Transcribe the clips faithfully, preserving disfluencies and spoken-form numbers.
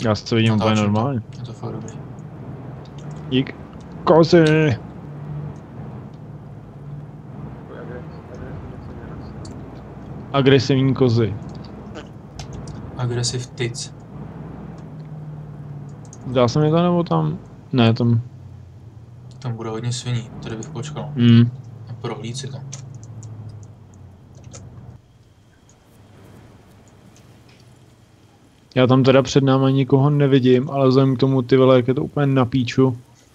Já se vidím úplně normálně. Je to fakt dobrý. Dík. Kozy! Agresivní kozy. Aggressive tits. Dá se mi to nebo tam? Ne, tam. Tam bude hodně sviní, tady bych počkal. Hmm. A prohlíd si to. Já tam teda před náma nikoho nevidím, ale vzhledem k tomu, ty vole, jak je to úplně na píču.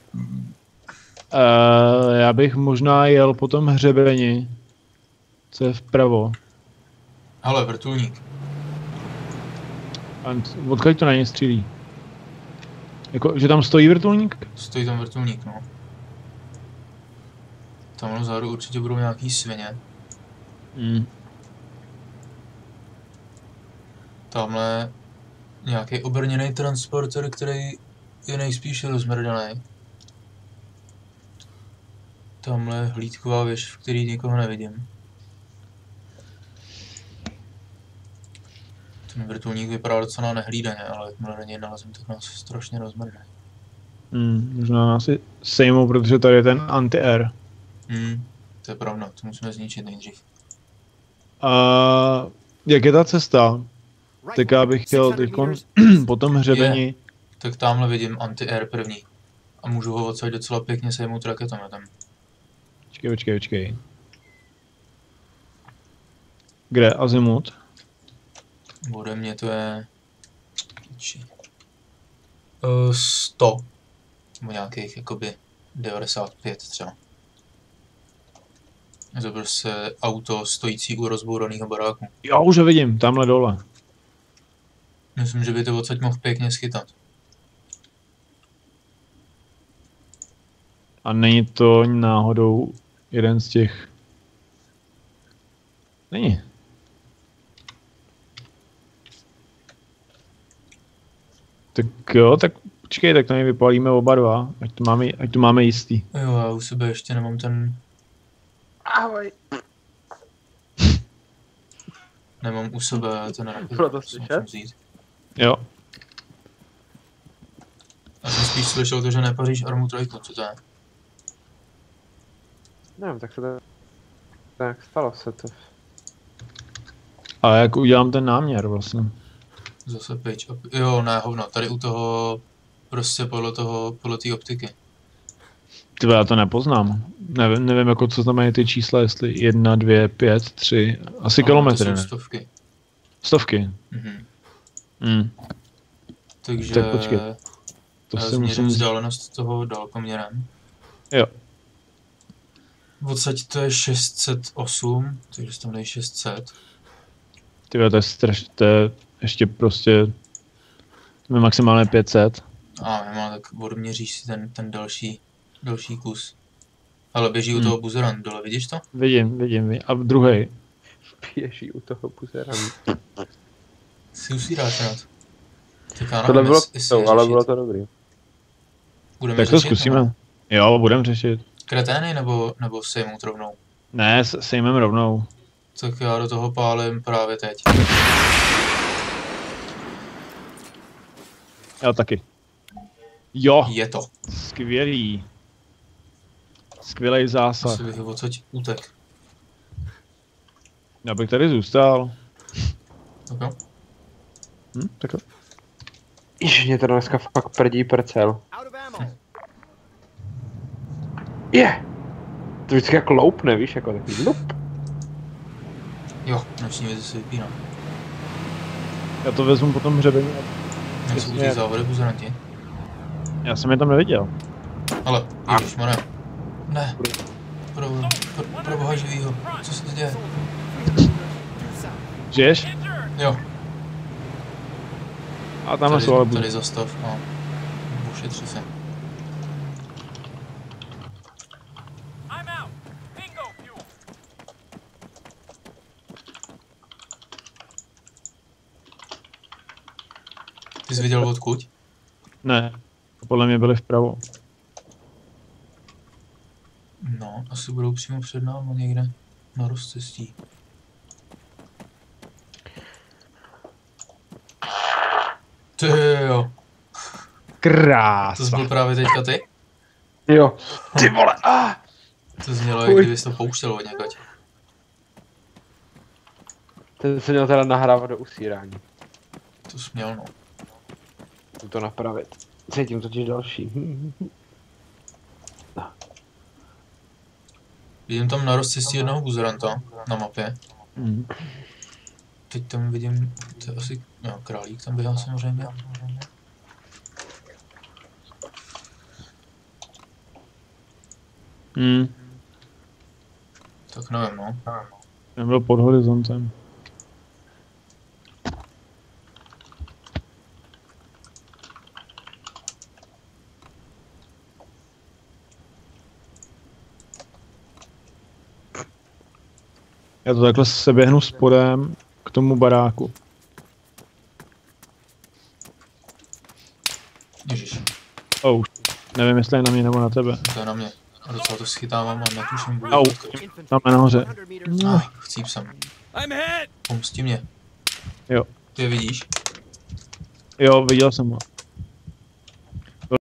Uh, já bych možná jel po tom hřebeni, co je vpravo. Hele, vrtulník. A odkud to na ně střílí? Jako, že tam stojí vrtulník? Stojí tam vrtulník, no. Tam vzadu určitě budou nějaký svině. Hmm. Tamhle nějaký obrněný transporter, který je nejspíš rozmrdaný. Tamhle hlídková věž, v který nikoho nevidím. Ten vrtulník vypadá docela nehlídaně, ale jakmile na něj nalezím, tak nás strašně rozmrdá. Hmm, možná nás si sejmou, protože tady je ten anti-air. Hmm, to je pravda, to musíme zničit nejdřív. A jak je ta cesta? Tak já bych chtěl teďkon po tom hřebeni. Je. Tak tamhle vidím anti-air první. A můžu ho odsaď docela pěkně sejmout raketometem. Počkej, počkej, počkej. Kde? Azimut? Ode mě to je... Uh, sto. Nebo nějakých jakoby devadesát pět třeba. Je to prostě auto stojící u rozbouraného baráku. Já už ho vidím, tamhle dole. Myslím, že by to odsaď mohl pěkně schytat. A není to náhodou jeden z těch... Není. Tak jo, tak počkej, tak to my vypálíme oba dva, ať to máme, ať to máme jistý. Jo, já u sebe ještě nemám ten... Ahoj. Nemám u sebe ten raket. Bylo to slyšet? Jo. Já jsem spíš slyšel to, že nepaříš armu trojku, co to je? Nevím, tak se to... Tak stalo se to. A jak udělám ten náměr vlastně? Zase page up. Jo, ne, hovno, tady u toho... Prostě podle toho, podle té optiky. Tyve, já to nepoznám. Nevím, nevím jako co znamenají ty čísla, jestli jedna, dvě, pět, tři, asi No, kilometry, to ne? jsou stovky. Stovky. Mhm. Hmm. Takže... Tak počkej. To já si změřím musím... vzdálenost toho dálkoměrem. Jo. Odsaď to je šest set osm, takže tam dej šest set. Tyve, to je straš... To je ještě prostě... To je maximálně pět set. A nemá, tak odměříš si ten, ten další, další kus. Ale běží Hmm. u toho buzeran dole, vidíš to? Vidím, vidím, vidím. A druhý. Běží u toho buzera. Si usíráš rád. Tak já Tohle nevím, bylo jestli- jestli je to, ale řešit. bylo to dobrý. Budeme Tak to řešit, zkusíme. nebo Jo, budeme řešit. Kretény nebo, nebo sejmout rovnou? Ne, s- sejmem rovnou. Tak já do toho pálím právě teď. Já taky. Jo, Je to. skvělý. Skvělej zásah. Asi bych ho odsaď utek. Já bych tady zůstal. Tak jo. Hm, tak jo. Ježiš, mě to dneska fakt prdí prcel. Je! Yeah. To vždycky jako loupne, víš, jako takový lup. Jo, noční věci se vypíná. Já to vezmu po tom hřebení. Nejsou Přesně. ty závody buzeranti. Já jsem je tam neviděl. Ale, ježišmarja. Ne. Pro, pro, pro boha živýho. Co se to děje? Žiješ? Jo, A tam jsou ale tady, buď. tady zastav a ošetři se. Ty jsi viděl odkud? Ne, podle mě byli vpravo. No, asi budou přímo před námi někde na rozcestí. Ty jo. Krása. To byl právě teďka ty? Jo. Ty vole. Ah. To znělo, jak kdybys to pouštěl od někať. Ten se měl teda nahrávat do usírání. To jsi měl, no. Musím to napravit. Cítím totiž další. Vidím tam na rozcestí jednoho buzeranta na mapě. Mm. Teď tam vidím, to je asi, no, králík tam běhal samozřejmě. Mm. Tak nevím, no. Ten byl pod horizontem. Já to takhle se běhnu spodem k tomu baráku. Ježiš, Oh, nevím jestli je na mě nebo na tebe. to je na mě. A docela to schytávám a netuším, bude Au, potkat. tam je nahoře. No. Ah, chcíp jsem. Pomsti mě. Jo. Ty je vidíš? Jo, viděl jsem ho.